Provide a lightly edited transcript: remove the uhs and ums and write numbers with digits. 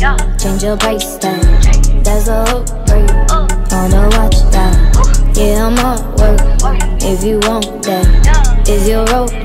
change your price tag. That's a hook break on the watch that. Yeah, I'm on work if you want that. Is your rope